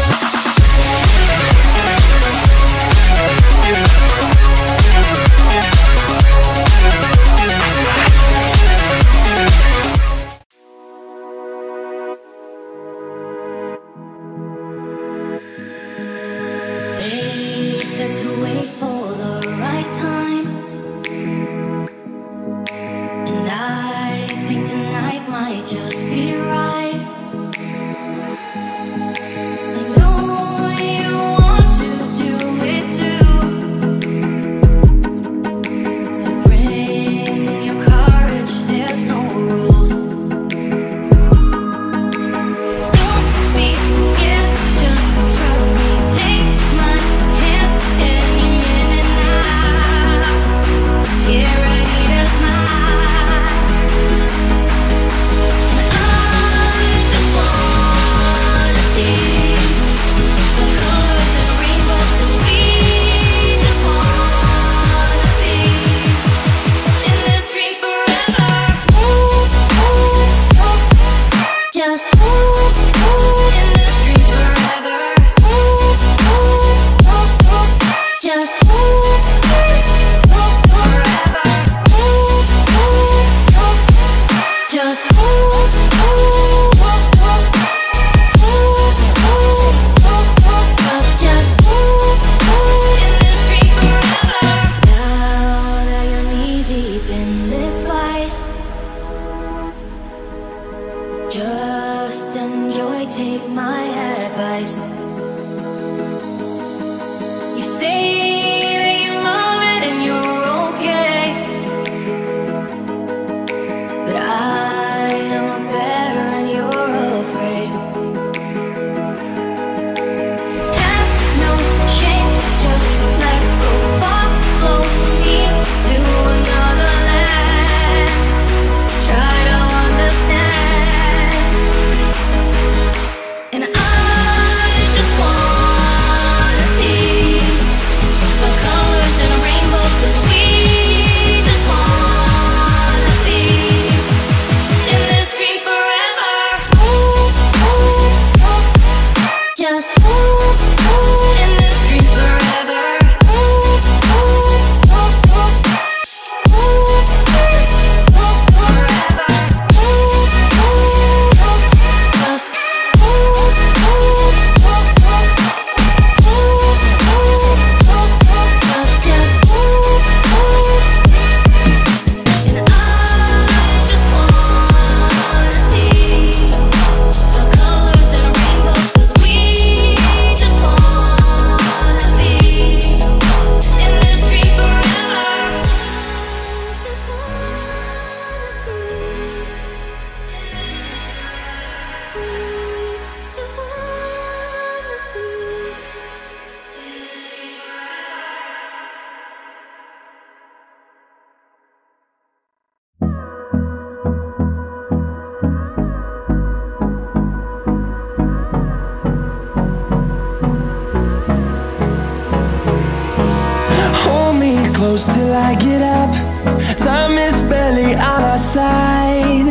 close till I get up. Time is barely on our side.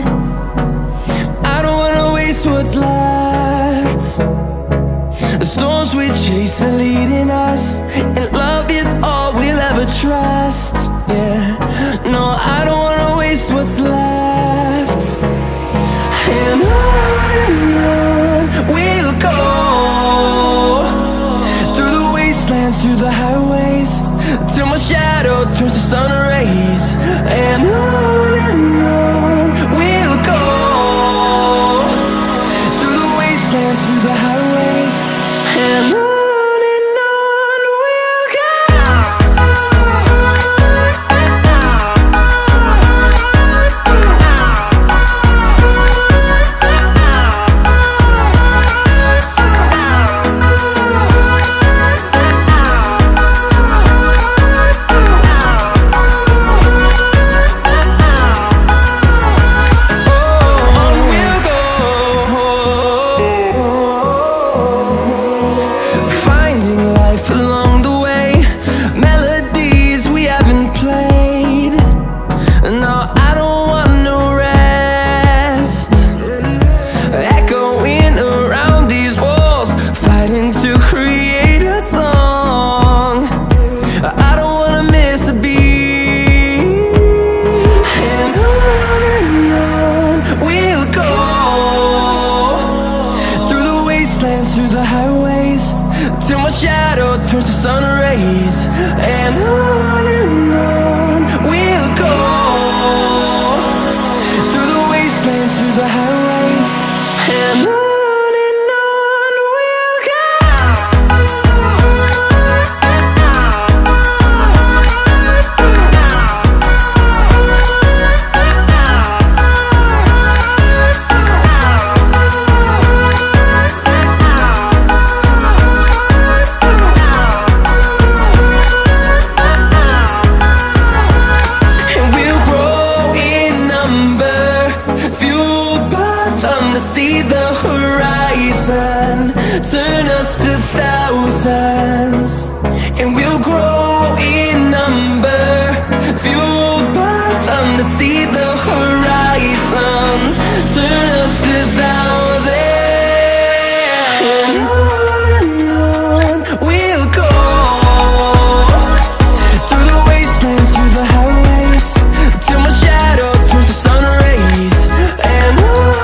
I don't wanna waste what's left. The storms we chase are leading us, and love is all we'll ever trust. Yeah, no, I don't wanna waste what's left. And on we'll go, through the wastelands, through the highways, till my shadow turns to sun rays. And on we'll go, through the wastelands, through the highways, and on. We'll go. wastelands, through the highways, till my shadow turns to sun rays. And on we'll go, through the wastelands, through the highways, and on we'll go. See the horizon, turn us to thousands, and we'll grow in number, fueled by them to see the horizon, turn us to thousands, and on we'll go, through the wastelands, through the highways, till my shadow turns to sun rays, and on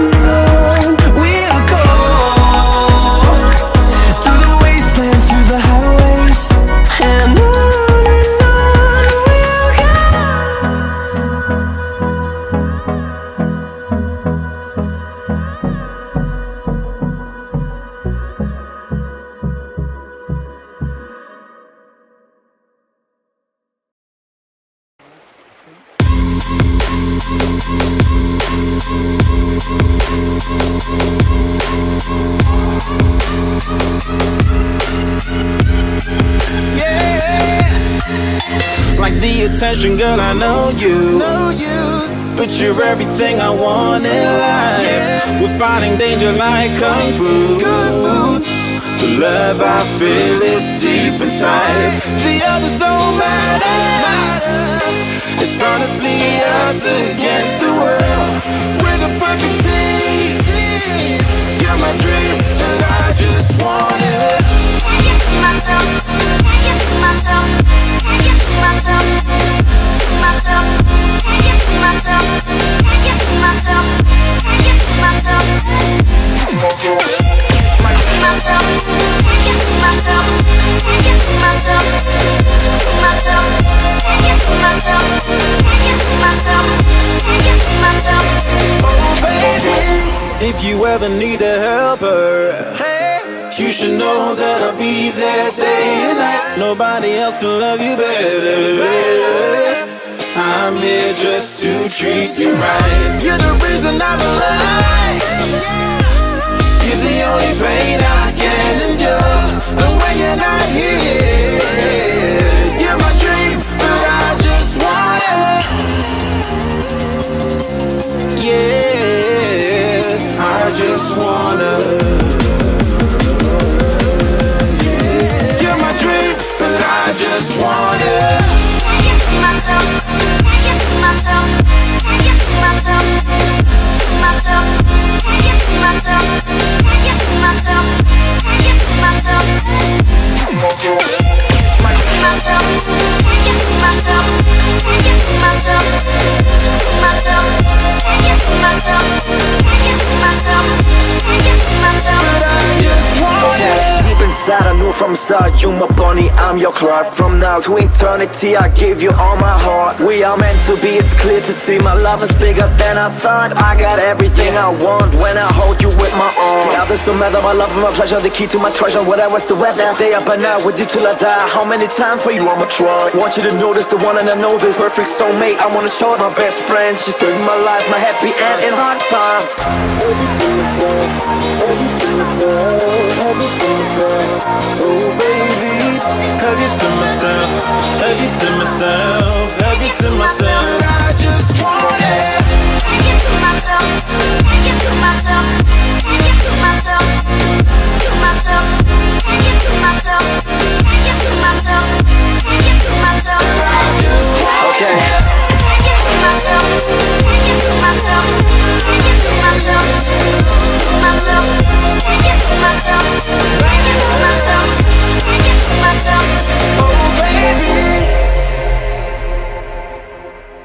like the attention, girl, I know you. But you're everything I want in life. We're fighting danger like Kung Fu. The love I feel is deep inside. The others don't matter. It's honestly us against the world. We're the perfect team. You're my dream, but I just want it. I just see myself. I just see myself. I just see myself. Myself. I just see myself. I just see myself. I just see myself. Myself. I just see myself. I just see myself. I just see myself. Myself. I just see myself. I just see myself. I just see myself. Oh baby, if you ever need a helper, you should know that I'll be there day and night. Nobody else can love you better. I'm here just to treat you right. You're the reason I'm alive. You're the only pain I can endure. And when you're not here, you're my dream, but I just want it. Yeah, I just wanna. I just want it. I just see myself. I just see myself. I just see myself. See myself. I just see myself. I just see myself. I just see myself. I just see myself. I just see myself. I just see myself. See myself. I just see myself. I just see myself. I just see myself. But I just want it. Deep inside, I knew from the start, you my bunny, I'm your Clark. From now to eternity, I give you all my heart. We are meant to be, it's clear to see. My love is bigger than I thought. I got everything I want when I hold you with my arms. The others don't matter, my love and my pleasure, the key to my treasure. Whatever's the weather, day up and out with you till I die. How many times for you I'ma try? Want you to notice the one and I know this. Perfect soulmate, I wanna show it. My best friend, she saved my life, my happy end in hard times. Oh baby, hug it to myself, hug it to myself, hug it to myself. But I just want it. Hug it to myself, hug it to myself, hug it to myself, to myself, hug it to myself, hug it to myself, hug it to myself. I just want it. Hug it to myself, hug it to myself, hug it to myself, to myself, hug it to myself, hug it to myself, hug it to myself. Oh baby.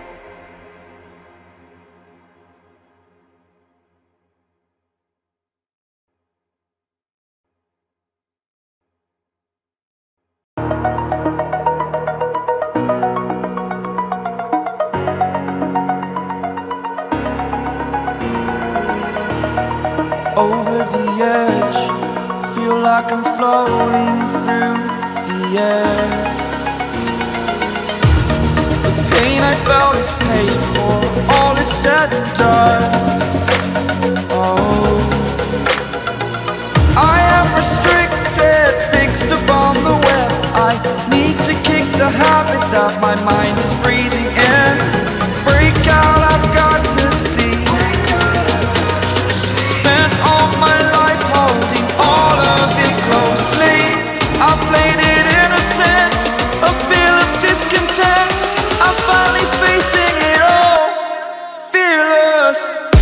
like I'm floating through the air. The pain I felt is paid for, all is said and done. Oh, I am restricted, fixed upon the web. I need to kick the habit that my mind is breathing in. Break out, I've got to see. Spent all my life holding all of it closely. I played it innocent, a feel of discontent. I'm finally facing it all, fearless.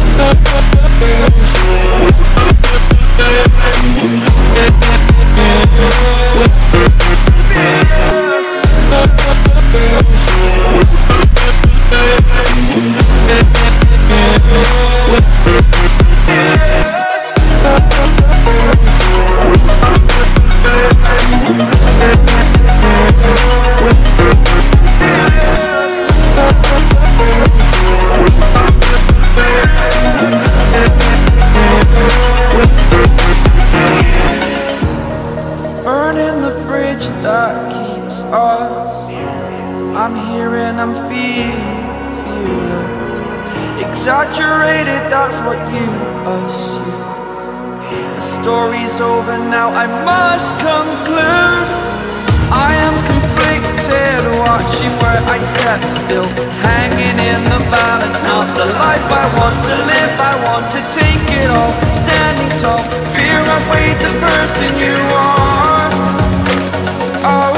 Burning the bridge that keeps us. I'm here and I'm feeling fearless. Exaggerated, that's what you assume. The story's over now, I must conclude. I am conflicted, watching where I step still, hanging in the balance. Not the life I want to live, I want to take it all. Standing tall, fear I've weighed the person you are. Oh,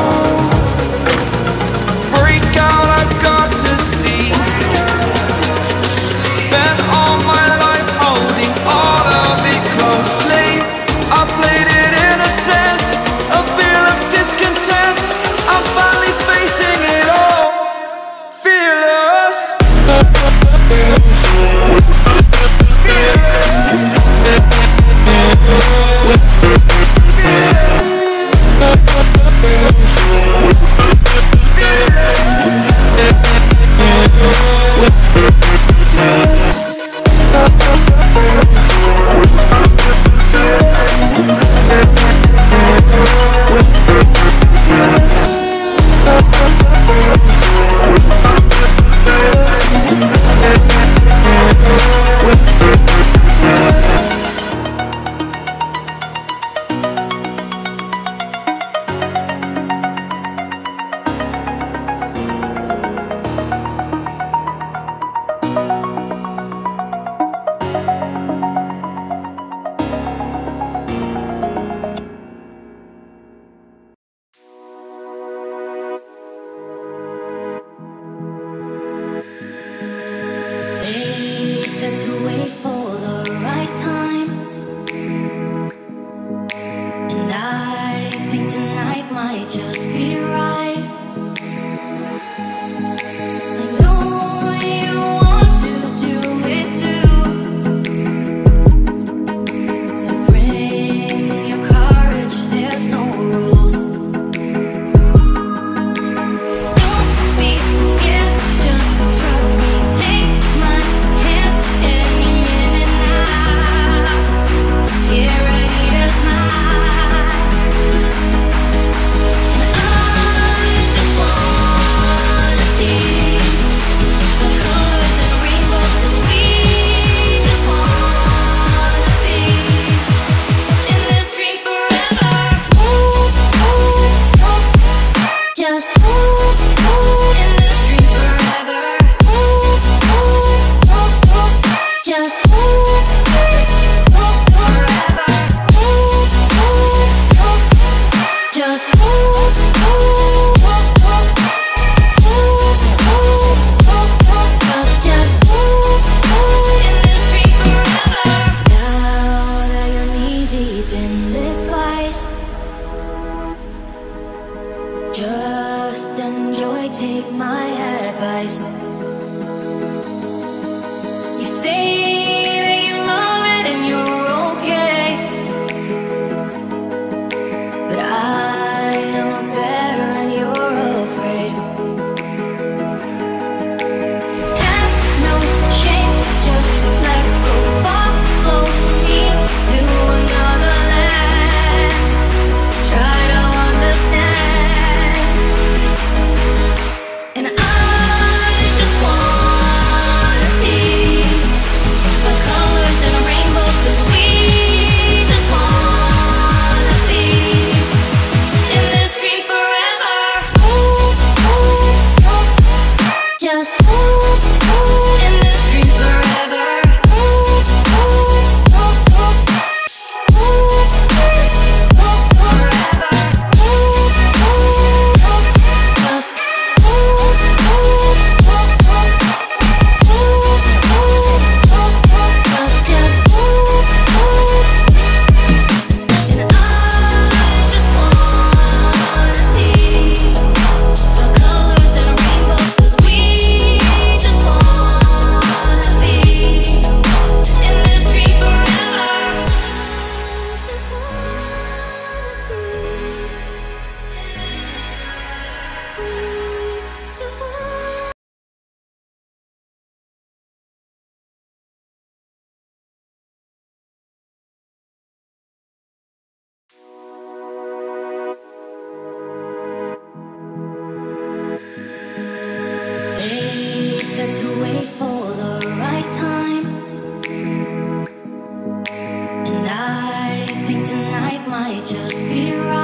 break out, I've got to see. Spent all my life holding all of it closely. I played it innocent, a feel of discontent. I'm finally facing it all, fearless. Here I